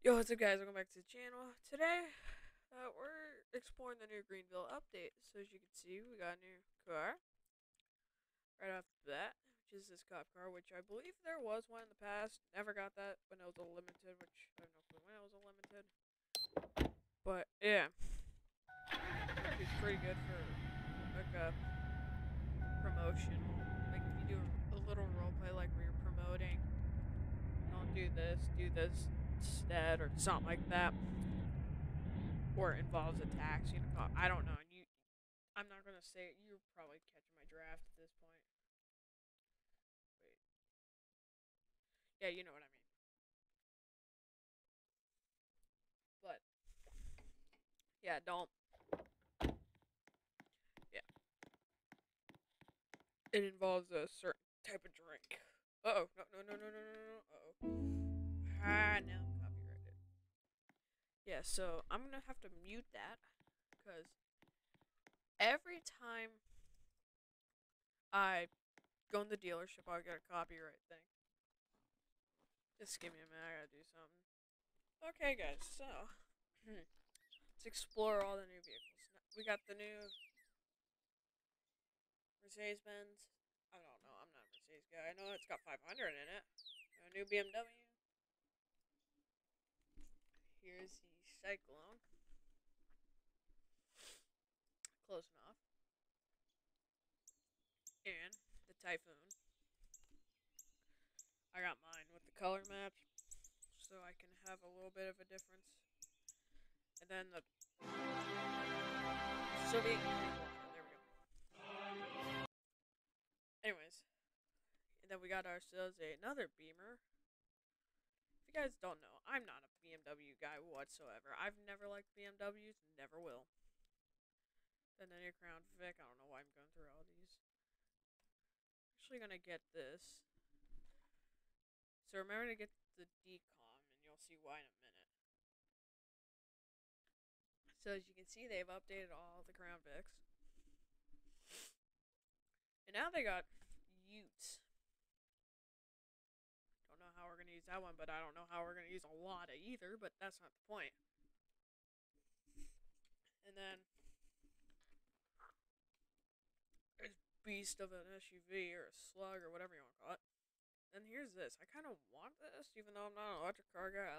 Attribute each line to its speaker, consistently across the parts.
Speaker 1: Yo, what's up, guys? Welcome back to the channel. Today, we're exploring the new Greenville update. So as you can see, we got a new car right off the bat, which is this cop car, which I believe there was one in the past. Never got that when it was a limited, which I have no clue when it was a limited. But yeah, it'd be pretty good for like a promotion. Like if you do a little roleplay, like where you're promoting, don't do this instead, or something like that. Or it involves attacks, I don't know. And I'm not gonna say it. You're probably catching my draft at this point. Wait, yeah, you know what I mean. But yeah, don't. Yeah, it involves a certain type of drink. Uh oh, no. Uh oh. Now I'm copyrighted. Yeah, so I'm gonna have to mute that because every time I go in the dealership, I get a copyright thing. Just give me a minute. I gotta do something. Okay, guys. So let's explore all the new vehicles. We got the new Mercedes Benz. I don't know. I'm not a Mercedes guy. I know it's got 500 in it. A new BMW. Here's the Cyclone. Close enough. And the Typhoon. I got mine with the color maps, so I can have a little bit of a difference. And then the Soviet Union. There we go. Anyways, and then we got ourselves another Beamer. If you guys don't know, I'm not a BMW guy whatsoever. I've never liked BMWs, never will. Then the new Crown Vic. I don't know why I'm going through all these. Actually, gonna get this. So remember to get the decom, and you'll see why in a minute. So as you can see, they've updated all the Crown Vics. And now they got Utes. Don't know how we're going to use that one, but I don't know how we're going to use a Lada either, but that's not the point. And then there's Beast of an SUV or a Slug or whatever you want to call it. And here's this. I kind of want this, even though I'm not an electric car guy.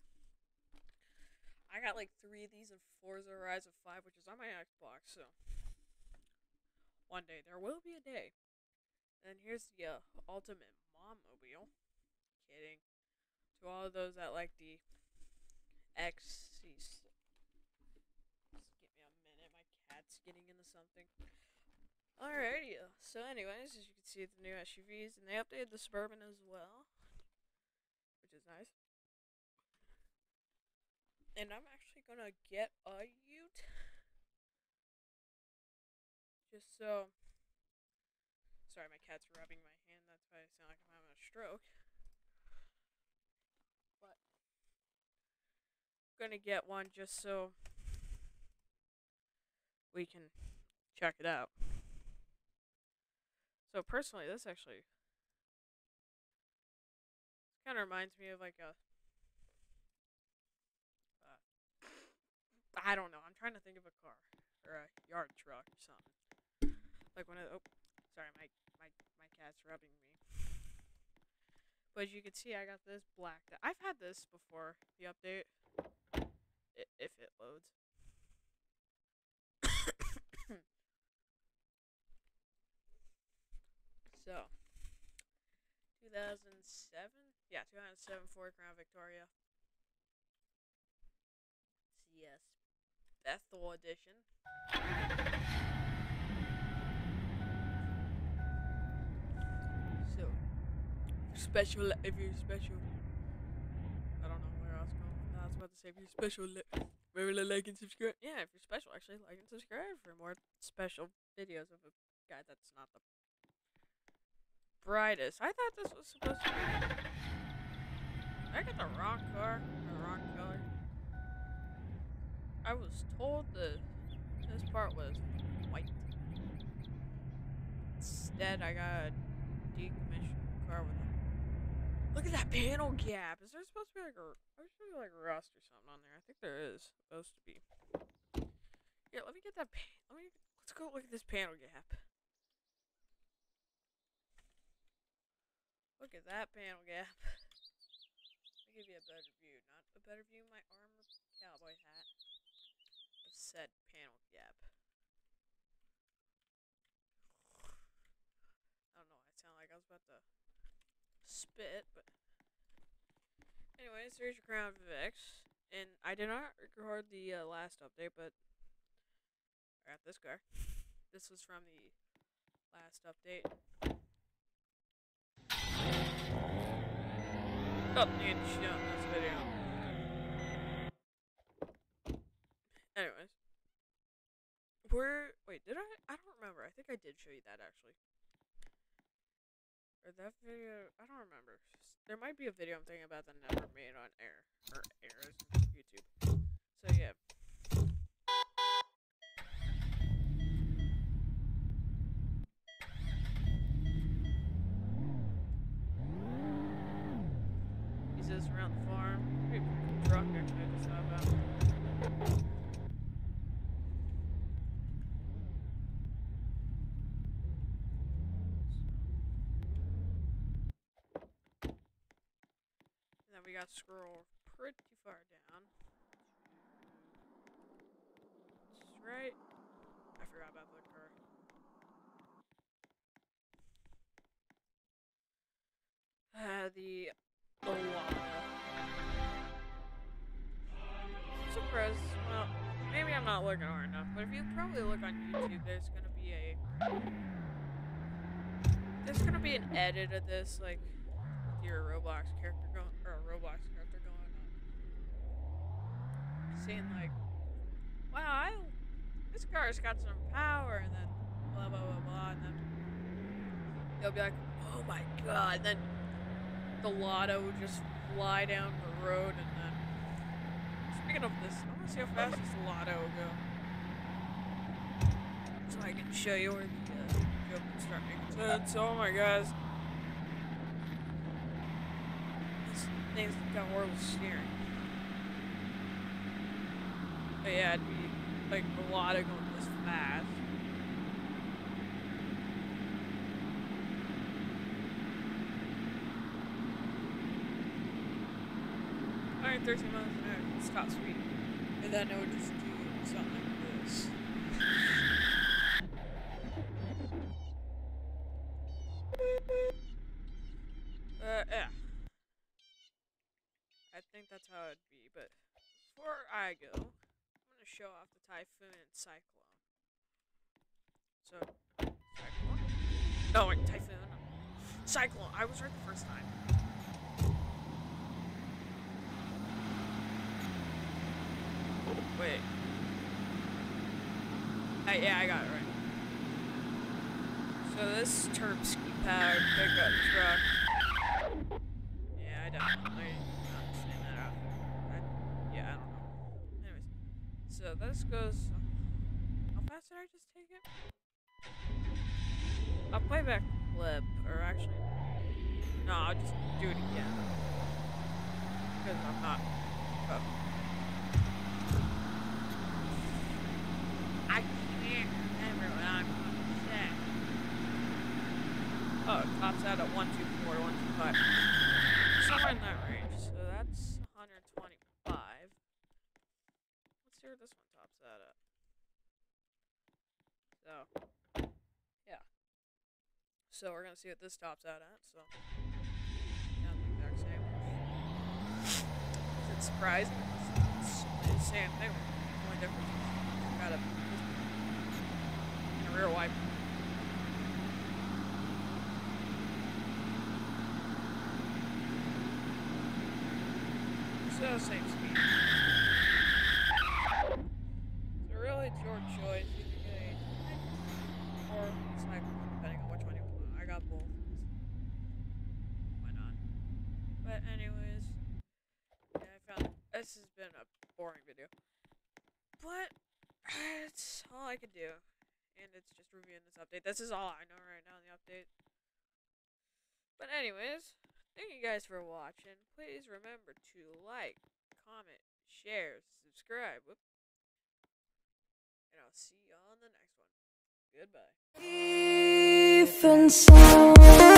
Speaker 1: I got like 3 of these in Forza Horizon 5, which is on my Xbox, so one day there will be a day. And here's the ultimate mom-mobile. Kidding. To all of those that like the XC. Just give me a minute. My cat's getting into something. Alrighty. So anyways, as you can see, the new SUVs, and they updated the Suburban as well, which is nice. And I'm actually gonna get a Ute. Just so. Sorry, my cat's rubbing my hand. That's why I sound like I'm having a stroke. But I'm gonna get one just so we can check it out. So personally, this actually kind of reminds me of like a. I don't know. I'm trying to think of a car or a yard truck or something. Like when it. Oh, sorry, my cat's rubbing me. But as you can see, I got this black. I've had this before the update. If it loads. So, 2007? Yeah, 2007 Ford Crown Victoria. CS Bethel Edition. So, if you're special, I don't know where I was going. No, I was about to say if you're special, remember to like and subscribe. Yeah, if you're special, actually like and subscribe for more special videos of a guy that's not the brightest. I thought this was supposed to be. I got the wrong car, the wrong color. I was told this part was white. Instead, I got a decommissioned car with Look at that panel gap. Is there supposed to be like rust or something on there? I think there is supposed to be. Yeah, let me get that. Let's go look at this panel gap. Look at that panel gap. Let me give you a better view. Not a better view of my armor cowboy hat. A said panel gap. I don't know why I sound like I was about to spit, but anyways, there's your Crown Vics. And I did not record the last update, but I got this car. This was from the last update. Oh, need to show in this video. Anyways. Wait, did I? I don't remember. I think I did show you that, actually. Or that video, I don't remember. There might be a video I'm thinking about that never made on air. Or airs on YouTube. So, yeah. He says around the farm. Pretty cool truck, actually, I just thought about. And then we got to scroll pretty far down. That's right. I forgot about the car. The Lada. I'm surprised. Well, maybe I'm not looking hard enough, but if you probably look on YouTube, there's gonna be an edit of this, like with your Roblox character going, or a Roblox character going on, saying like, "Wow, this car's got some power," and then blah blah blah blah, and then they'll be like, "Oh my god!" And then the Lada would just fly down the road, and then. Speaking of this, I want to see how fast this Lada will go. So I can show you where the joke would start making sense. Oh my gosh. This thing's got horrible steering. But yeah, it'd be like the Lada going this fast. Alright, 13 miles an hour. It's top speed. And then it would just do something like this. Yeah. I think that's how it'd be, but before I go, I'm gonna show off the Typhoon and Cyclone. So, Cyclone? No, wait, Typhoon. Cyclone. I was right the first time. Wait. Yeah, I got it right. So this turbo-powered pickup truck. Yeah, I definitely understand that out. Yeah, I don't know. Anyways, so this goes. How fast did I just take it? I'll play back the clip, or actually, no, I'll just do it again because I'm not. I can't remember what I'm going to say. Oh, it tops out at 124, 125. Somewhere in that range. So that's 125. Let's see where this one tops out at. So, yeah. So we're going to see what this tops out at. So, not the exact same. It's surprising. It's the same thing. The only difference is got a rear wiper. So same speed. So really, it's your choice. Either get a or cycle, depending on which one you want. I got both. Why not? But anyways, yeah, I found this has been a boring video, but it's all I could do. And it's just reviewing this update. This is all I know right now in the update. But anyways, Thank you guys for watching. Please remember to like, comment, share, subscribe. Whoop. And I'll see you on the next one. Goodbye.
Speaker 2: Even so